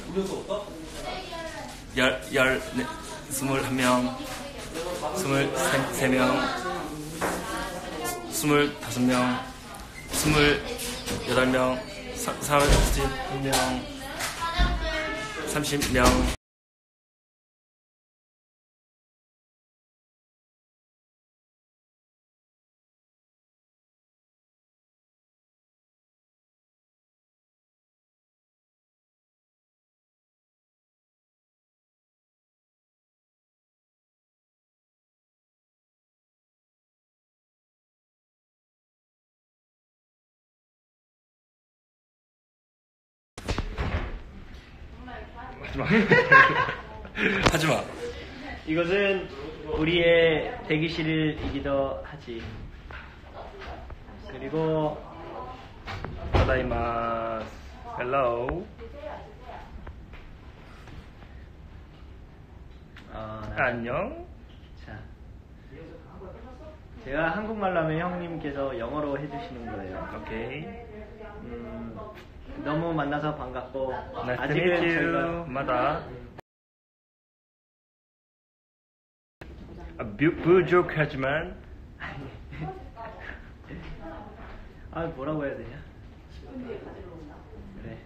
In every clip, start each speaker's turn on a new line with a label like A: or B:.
A: 21명, 23명, 25명, 28명, 30명, 30명. 하지마.
B: 이것은 우리의 대기실이기도 하지. 그리고
A: 타다이마스. 헬로우. 안녕.
B: 자, 제가 한국말로 하면 형님께서 영어로 해주시는 거예요.
A: 오케이.
B: 너무 만나서 반갑고
A: Nice to
B: 아직은
A: meet you.
B: 저희가
A: 마다. 부족하지만.
B: 아, 뭐라고 해야 되냐? 그래.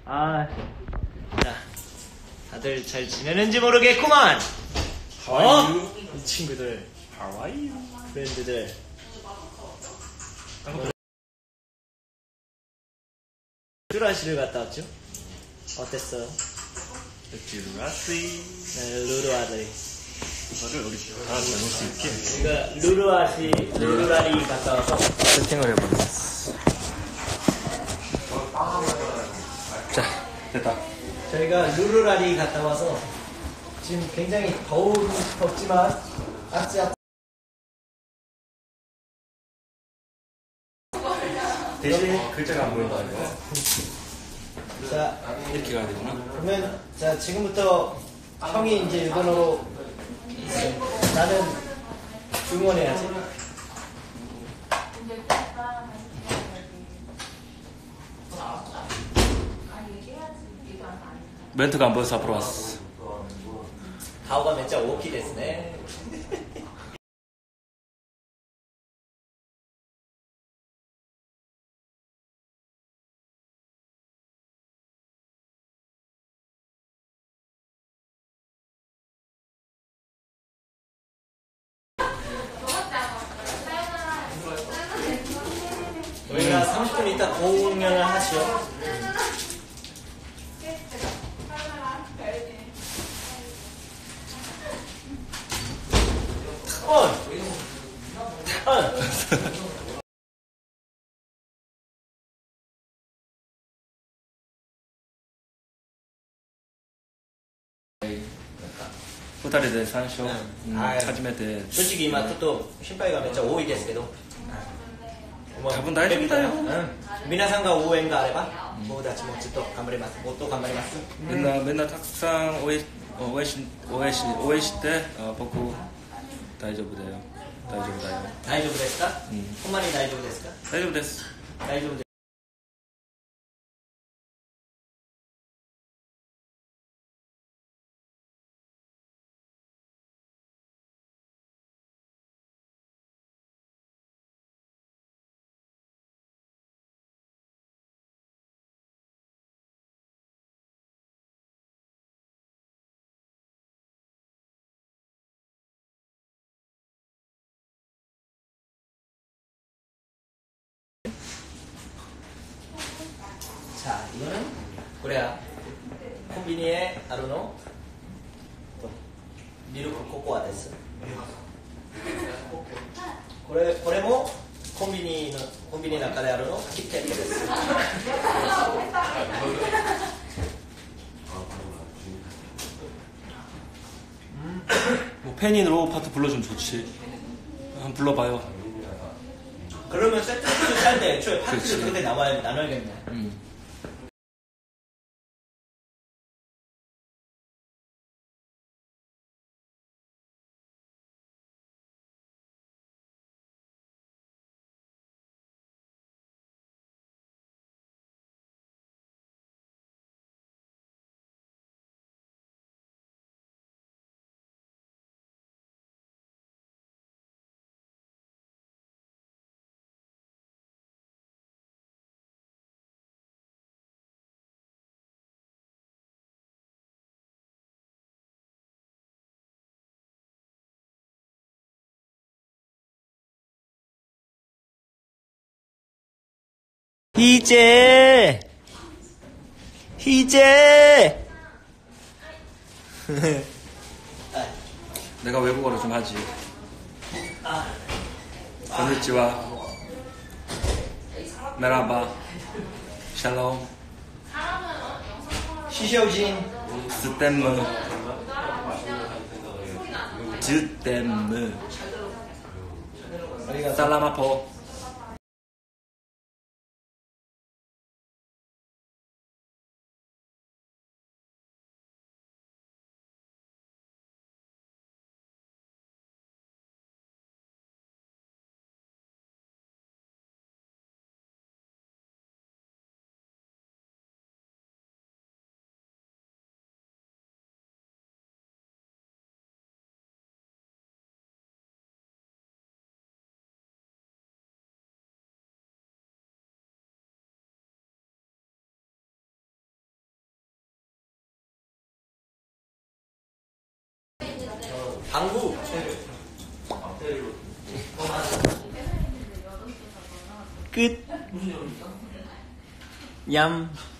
B: 자, 다들 잘 지내는지 모르겠구만. 이 친구들,
A: How are you?
B: 프렌드들. 뚜라시를 갔다 왔죠? 어땠어요?
A: 뚜라시.
B: 네, 루루아리.
A: 이거를 우리 다 나눌 수 있게.
B: 그러니까 루루라리 갔다 와서
A: 세팅을 해보자. 자, 됐다.
B: 저희가 루루라리 갔다 와서 지금 굉장히 덥지만 아찌아
A: 대신 글자가 안 보인다 이거.
B: 자,
A: 이렇게 가야 되구나.
B: 그러면 자 지금부터 형이 이제 일본어로 나는 응원해야지.
A: 멘트가 안 보여서 앞으로 왔어.
B: 顔がめっちゃ大きいですね。 우리가 30분 있다 공연을 하시오.
A: 二人で参照、初めて。
B: 正直今ちょっと心配がめっちゃ多いですけど、
A: 多分大丈夫だよ。
B: 皆さんが応援があれば僕たちもちょっと頑張ります。もっと頑張ります。
A: 맨날 탁상 오해시때 보고大丈夫だよ。大丈夫だよ。
B: 大丈夫ですか？ほんまに大丈夫ですか？
A: 大丈夫です。
B: 大丈夫です。자, 이거는 그래야 콤비니에 아루노 미ルク 코코아です. これもコンビニの中であるのキッテットです.
A: 뭐 팬이 로우 파트 불러주면 좋지. 한번 불러봐요.
B: 그러면 세트를 짤 때 애초에 파트를 그렇게 나눠야겠네. 희재
A: 내가 외국어를 좀 하지. 건니치와 메라바 샬롬
B: 시쇼진
A: 스템무 즈템무 살라마포
B: 방구 끝 얌